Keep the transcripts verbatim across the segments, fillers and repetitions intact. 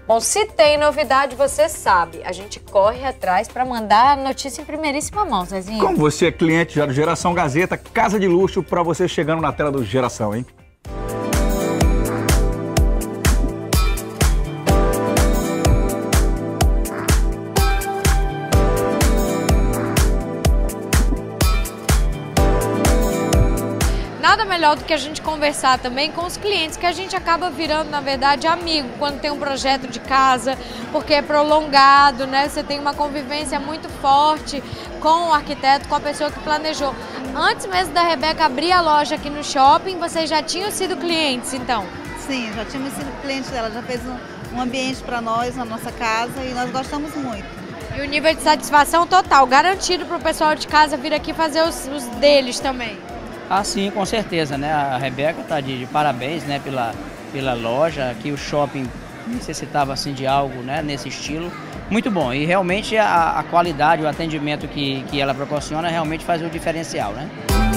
Bom, se tem novidade, você sabe, a gente corre atrás para mandar a notícia em primeiríssima mão, Zezinho. Como você é cliente já do Geração Gazeta, casa de luxo para você chegando na tela do Geração, hein? Nada melhor do que a gente conversar também com os clientes, que a gente acaba virando, na verdade, amigo quando tem um projeto de casa, porque é prolongado, né? Você tem uma convivência muito forte com o arquiteto, com a pessoa que planejou. Antes mesmo da Rebeca abrir a loja aqui no shopping, vocês já tinham sido clientes, então? Sim, já tínhamos sido clientes dela, já fez um, um ambiente para nós na nossa casa e nós gostamos muito. E o nível de satisfação total, garantido para o pessoal de casa vir aqui fazer os, os deles também. Ah, sim, com certeza, né? A Rebeca está de, de parabéns, né, pela, pela loja, que o shopping necessitava assim de algo, né, nesse estilo. Muito bom, e realmente a, a qualidade, o atendimento que, que ela proporciona realmente faz o diferencial, né?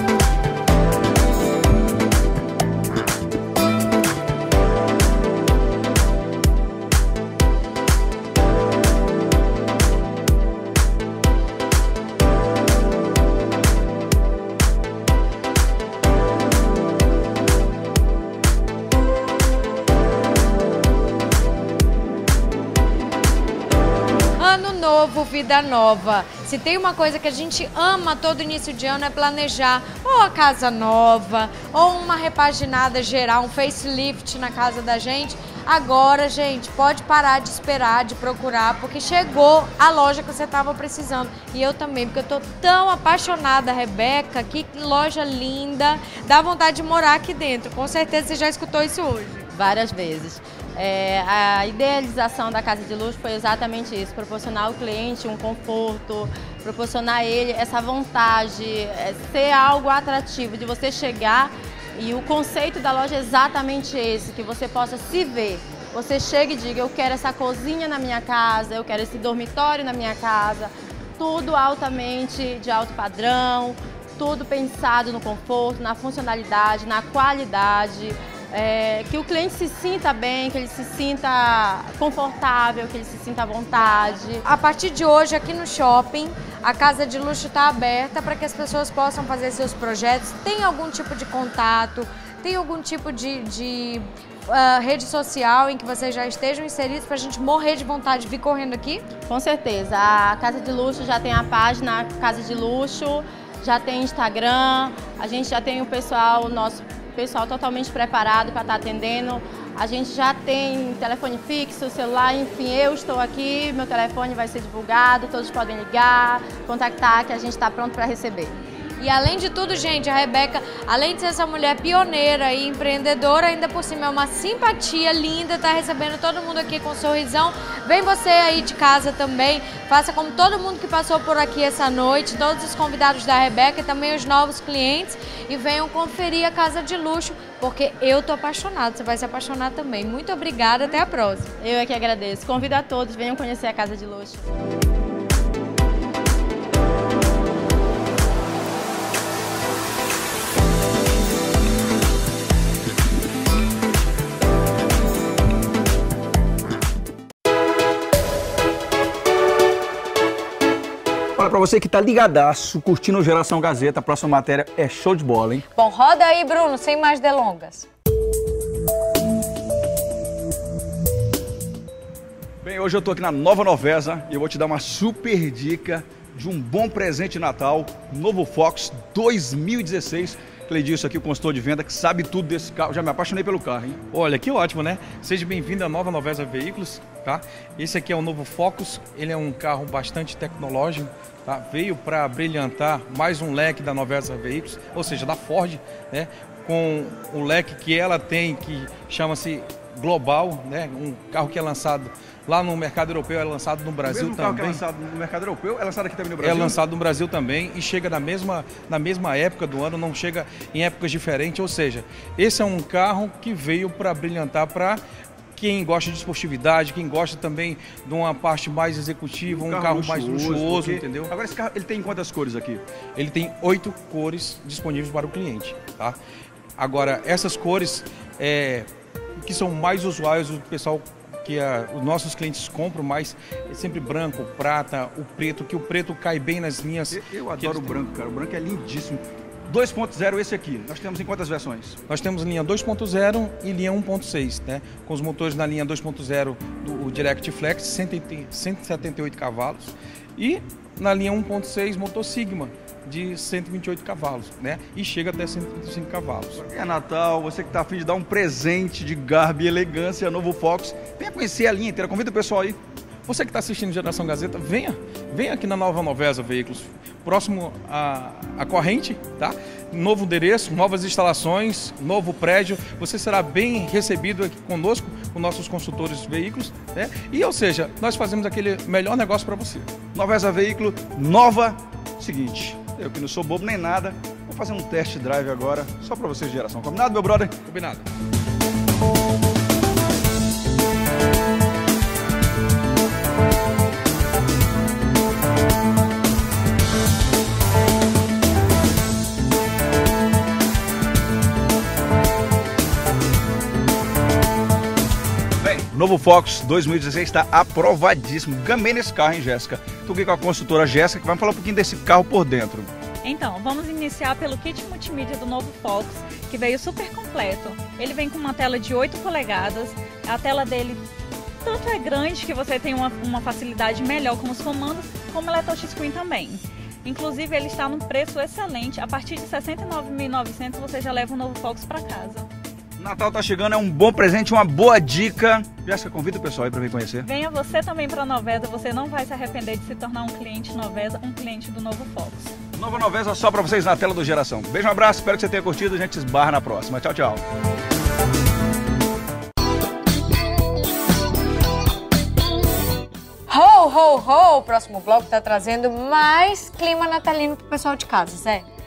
Novo, vida nova. Se tem uma coisa que a gente ama todo início de ano é planejar ou a casa nova, ou uma repaginada geral, um facelift na casa da gente. Agora, gente, pode parar de esperar, de procurar, porque chegou a loja que você estava precisando. E eu também, porque eu tô tão apaixonada, Rebeca, que loja linda, dá vontade de morar aqui dentro. Com certeza você já escutou isso hoje. Várias vezes. É, a idealização da casa de luxo foi exatamente isso, proporcionar ao cliente um conforto, proporcionar a ele essa vontade, é, ser algo atrativo, de você chegar, e o conceito da loja é exatamente esse, que você possa se ver. Você chega e diga, eu quero essa cozinha na minha casa, eu quero esse dormitório na minha casa, tudo altamente de alto padrão, tudo pensado no conforto, na funcionalidade, na qualidade. É, que o cliente se sinta bem, que ele se sinta confortável, que ele se sinta à vontade. A partir de hoje, aqui no shopping, a casa de luxo está aberta para que as pessoas possam fazer seus projetos. Tem algum tipo de contato, tem algum tipo de, de uh, rede social em que vocês já estejam inseridos para a gente morrer de vontade de vir correndo aqui? Com certeza. A casa de luxo já tem a página Casa de Luxo, já tem Instagram, a gente já tem o pessoal, nosso pessoal totalmente preparado para estar atendendo. A gente já tem telefone fixo, celular, enfim, eu estou aqui, meu telefone vai ser divulgado, todos podem ligar, contactar, que a gente está pronto para receber. E além de tudo, gente, a Rebeca, além de ser essa mulher pioneira e empreendedora, ainda por cima é uma simpatia linda, tá recebendo todo mundo aqui com um sorrisão. Vem você aí de casa também, faça como todo mundo que passou por aqui essa noite, todos os convidados da Rebeca e também os novos clientes, e venham conferir a casa de luxo, porque eu tô apaixonada, você vai se apaixonar também. Muito obrigada, até a próxima. Eu é que agradeço. Convido a todos, venham conhecer a casa de luxo. Olha, pra você que tá ligadaço, curtindo o Geração Gazeta, a próxima matéria é show de bola, hein? Bom, roda aí, Bruno, sem mais delongas. Bem, hoje eu tô aqui na Nova Novesa e eu vou te dar uma super dica de um bom presente de Natal, novo Focus dois mil e dezesseis. Cleidilson aqui, o consultor de venda, que sabe tudo desse carro. Já me apaixonei pelo carro, hein? Olha, que ótimo, né? Seja bem-vindo à Nova Novesa Veículos, tá? Esse aqui é o novo Focus, ele é um carro bastante tecnológico, tá? Veio para brilhantar mais um leque da Novesa Veículos, ou seja, da Ford, né? Com o leque que ela tem, que chama-se Global, né? Um carro que é lançado lá no mercado europeu, é lançado no Brasil o mesmo também. Carro que é lançado no mercado europeu, é lançado aqui também no Brasil? É lançado no Brasil também e chega na mesma, na mesma época do ano, não chega em épocas diferentes, ou seja, esse é um carro que veio para brilhantar para quem gosta de esportividade, quem gosta também de uma parte mais executiva, um, um carro, carro luxuoso, mais luxuoso, porque... entendeu? Agora esse carro, ele tem quantas cores aqui? Ele tem oito cores disponíveis para o cliente, tá? Agora, essas cores é, que são mais usuais, o pessoal que a, os nossos clientes compram mais, é sempre branco, prata, o preto, que o preto cai bem nas linhas. Eu, eu adoro o branco, cara. O branco é lindíssimo. dois ponto zero esse aqui, nós temos em quantas versões? Nós temos linha dois ponto zero e linha um ponto seis, né? Com os motores na linha dois ponto zero do Direct Flex, cento e setenta e oito cavalos, e na linha um ponto seis motor Sigma, de cento e vinte e oito cavalos, né? E chega até cento e vinte e cinco cavalos. É Natal, você que está a fim de dar um presente de garbo e elegância ao novo Focus, venha conhecer a linha inteira, convida o pessoal aí. Você que está assistindo Geração Gazeta, venha, venha aqui na Nova Novesa Veículos, próximo à, à corrente, tá? Novo endereço, novas instalações, novo prédio, você será bem recebido aqui conosco, com nossos consultores de veículos, né? E, ou seja, nós fazemos aquele melhor negócio para você. Novesa Veículo, nova, seguinte, eu que não sou bobo nem nada, vou fazer um test drive agora, só para vocês de geração. Combinado, meu brother? Combinado. Novo Focus dois mil e dezesseis está aprovadíssimo. Gamei nesse carro, hein, Jéssica? Estou aqui com a consultora Jéssica, que vai falar um pouquinho desse carro por dentro. Então, vamos iniciar pelo kit multimídia do novo Focus, que veio super completo. Ele vem com uma tela de oito polegadas, a tela dele tanto é grande que você tem uma, uma facilidade melhor com os comandos, como ela é touchscreen também. Inclusive, ele está num preço excelente, a partir de sessenta e nove mil e novecentos reais você já leva o novo Focus para casa. Natal tá chegando, é um bom presente, uma boa dica. Jéssica, convida o pessoal aí para vir conhecer. Venha você também para a Novesa, você não vai se arrepender de se tornar um cliente Novesa, um cliente do novo Focus. Nova Novesa só para vocês na tela do Geração. Beijo, um abraço, espero que você tenha curtido, a gente se esbarra na próxima. Tchau, tchau. Ho, ho, ho! O próximo bloco tá trazendo mais clima natalino pro pessoal de casa, Zé.